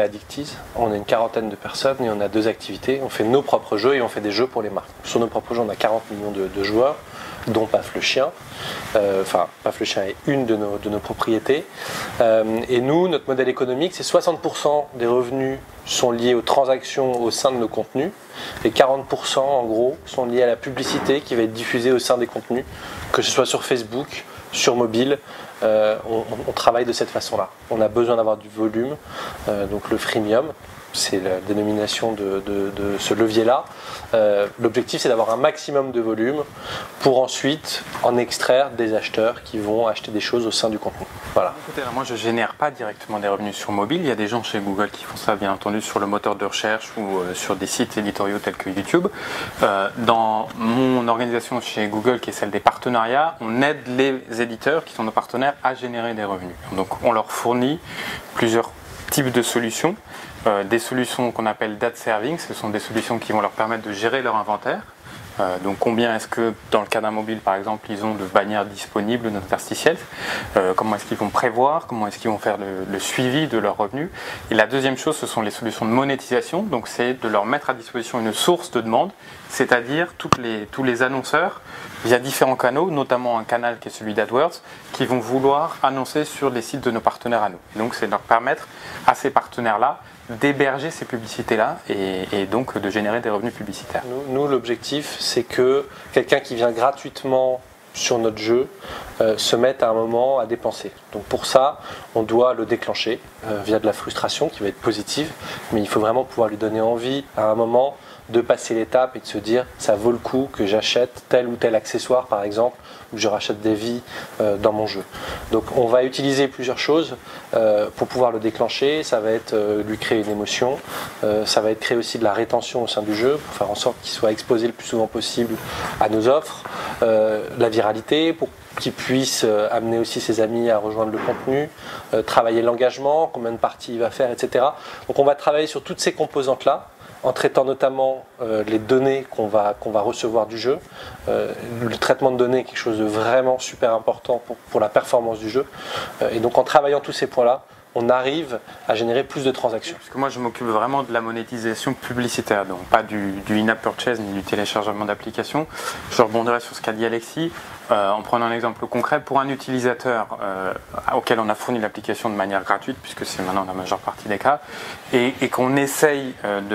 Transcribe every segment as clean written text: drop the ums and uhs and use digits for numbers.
Addictease. On est une quarantaine de personnes et on a 2 activités. On fait nos propres jeux et on fait des jeux pour les marques. Sur nos propres jeux, on a 40 millions de joueurs, dont Paf le chien. Enfin, Paf le chien est une de nos propriétés. Et nous, notre modèle économique, c'est 60% des revenus sont liés aux transactions au sein de nos contenus et 40% en gros sont liés à la publicité qui va être diffusée au sein des contenus, que ce soit sur Facebook, sur mobile. On travaille de cette façon-là. On a besoin d'avoir du volume, donc le freemium, c'est la dénomination de ce levier-là. L'objectif, c'est d'avoir un maximum de volume pour ensuite en extraire des acheteurs qui vont acheter des choses au sein du contenu. Voilà. Écoutez, moi, je ne génère pas directement des revenus sur mobile. Il y a des gens chez Google qui font ça, bien entendu, sur le moteur de recherche ou sur des sites éditoriaux tels que YouTube. Dans mon organisation chez Google, qui est celle des partenariats, on aide les éditeurs, qui sont nos partenaires, à générer des revenus. Donc, on leur fournit plusieurs types de solutions. Des solutions qu'on appelle data serving, ce sont des solutions qui vont leur permettre de gérer leur inventaire. Donc combien est-ce que, dans le cas d'un mobile par exemple, ils ont de bannières disponibles, d'interstitiels, comment est-ce qu'ils vont prévoir, comment est-ce qu'ils vont faire le suivi de leurs revenus. Et la deuxième chose, ce sont les solutions de monétisation, donc c'est de leur mettre à disposition une source de demande, c'est-à-dire tous les annonceurs via différents canaux, notamment un canal qui est celui d'AdWords, qui vont vouloir annoncer sur les sites de nos partenaires à nous. Donc c'est de leur permettre à ces partenaires-là d'héberger ces publicités-là et donc de générer des revenus publicitaires. Nous l'objectif, c'est que quelqu'un qui vient gratuitement sur notre jeu se mette à un moment à dépenser. Donc pour ça, on doit le déclencher via de la frustration qui va être positive, mais il faut vraiment pouvoir lui donner envie à un moment de passer l'étape et de se dire ça vaut le coup que j'achète tel ou tel accessoire par exemple, ou je rachète des vies dans mon jeu. Donc on va utiliser plusieurs choses pour pouvoir le déclencher. Ça va être lui créer une émotion, ça va être créer aussi de la rétention au sein du jeu pour faire en sorte qu'il soit exposé le plus souvent possible à nos offres, la viralité pour qu'il puisse amener aussi ses amis à rejoindre le contenu, travailler l'engagement, combien de parties il va faire, etc. Donc on va travailler sur toutes ces composantes-là, en traitant notamment les données qu'on va recevoir du jeu. Le traitement de données est quelque chose de vraiment super important pour la performance du jeu. Et donc en travaillant tous ces points-là, on arrive à générer plus de transactions. Parce que moi je m'occupe vraiment de la monétisation publicitaire, donc pas du in-app purchase ni du téléchargement d'applications. Je rebondirai sur ce qu'a dit Alexis, en prenant un exemple concret. Pour un utilisateur auquel on a fourni l'application de manière gratuite, puisque c'est maintenant la majeure partie des cas, et qu'on essaye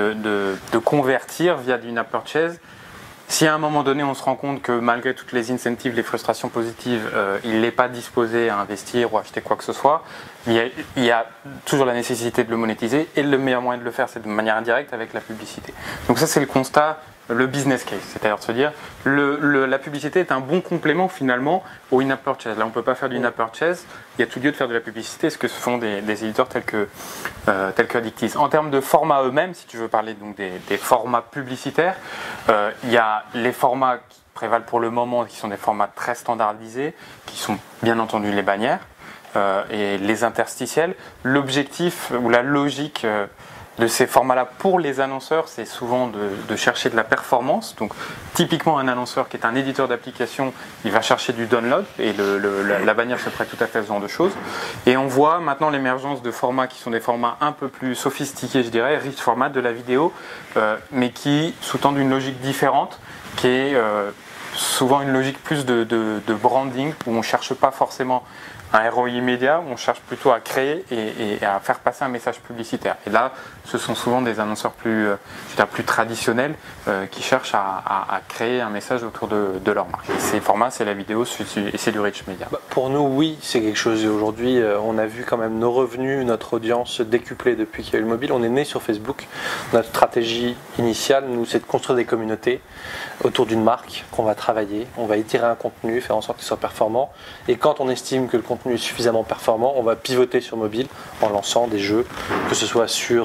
de convertir via du in-app purchase, si à un moment donné on se rend compte que malgré toutes les incentives, les frustrations positives, il n'est pas disposé à investir ou à acheter quoi que ce soit, il y a toujours la nécessité de le monétiser et le meilleur moyen de le faire c'est de manière indirecte avec la publicité. Donc ça c'est le constat, le business case, c'est-à-dire de se dire la publicité est un bon complément finalement au in-app purchase. Là on ne peut pas faire du in-app purchase, il y a tout lieu de faire de la publicité, ce que font des éditeurs tels que Addictease. En termes de formats eux-mêmes, si tu veux parler donc des formats publicitaires, il y a les formats qui prévalent pour le moment, qui sont des formats très standardisés, qui sont bien entendu les bannières et les interstitiels. L'objectif ou la logique de ces formats-là pour les annonceurs, c'est souvent de chercher de la performance. Donc, typiquement, un annonceur qui est un éditeur d'application, il va chercher du download et la bannière se prête tout à fait à ce genre de choses. Et on voit maintenant l'émergence de formats qui sont des formats un peu plus sophistiqués, je dirais, rich format de la vidéo, mais qui sous-tendent une logique différente, qui est souvent une logique plus de branding, où on ne cherche pas forcément un ROI immédiat, où on cherche plutôt à créer et à faire passer un message publicitaire. Et là, ce sont souvent des annonceurs plus traditionnels qui cherchent à créer un message autour de leur marque. Et ces formats, c'est la vidéo et c'est du rich media. Pour nous, oui, c'est quelque chose. Aujourd'hui, on a vu quand même nos revenus, notre audience se décupler depuis qu'il y a eu le mobile. On est né sur Facebook. Notre stratégie initiale, nous, c'est de construire des communautés autour d'une marque qu'on va travailler. On va étirer un contenu, faire en sorte qu'il soit performant. Et quand on estime que le contenu est suffisamment performant, on va pivoter sur mobile en lançant des jeux, que ce soit sur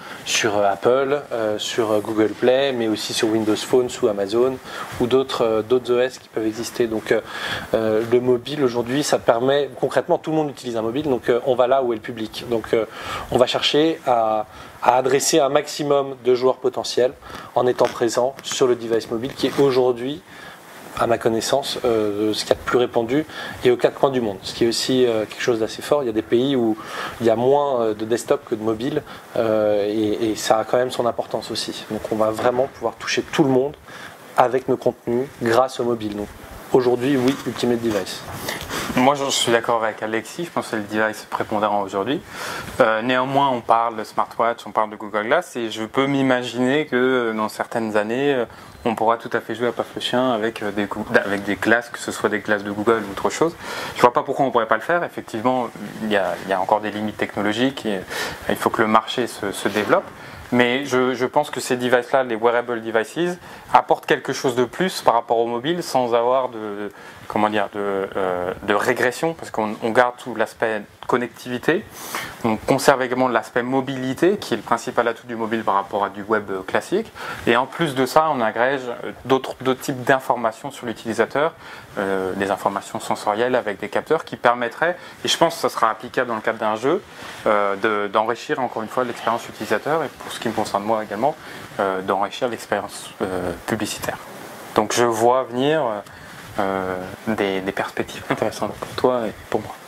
Apple, sur Google Play, mais aussi sur Windows Phone, sous Amazon ou d'autres OS qui peuvent exister. Donc le mobile aujourd'hui, ça permet, concrètement, tout le monde utilise un mobile, donc on va là où est le public. Donc on va chercher à adresser un maximum de joueurs potentiels en étant présent sur le device mobile qui est aujourd'hui à ma connaissance, ce qu'il y a de plus répandu et aux 4 coins du monde. Ce qui est aussi quelque chose d'assez fort. Il y a des pays où il y a moins de desktop que de mobile et ça a quand même son importance aussi. Donc on va vraiment pouvoir toucher tout le monde avec nos contenus grâce au mobile. Donc aujourd'hui, oui, Ultimate Device. Moi, je suis d'accord avec Alexis, je pense que c'est le device prépondérant aujourd'hui. Néanmoins, on parle de smartwatch, on parle de Google Glass, et je peux m'imaginer que dans certaines années, on pourra tout à fait jouer à Paf le chien avec des glaces, que ce soit des glaces de Google ou autre chose. Je vois pas pourquoi on ne pourrait pas le faire. Effectivement, il y a encore des limites technologiques et il faut que le marché se développe. Mais je pense que ces devices-là, les wearable devices, apportent quelque chose de plus par rapport au mobile sans avoir de régression, parce qu'on garde tout l'aspect connectivité, on conserve également l'aspect mobilité, qui est le principal atout du mobile par rapport à du web classique, et en plus de ça, on agrège d'autres types d'informations sur l'utilisateur, des informations sensorielles avec des capteurs qui permettraient, et je pense que ça sera applicable dans le cadre d'un jeu, d'enrichir encore une fois l'expérience utilisateur, et pour ce qui me concerne moi également, d'enrichir l'expérience publicitaire. Donc je vois venir des perspectives intéressantes pour toi et pour moi.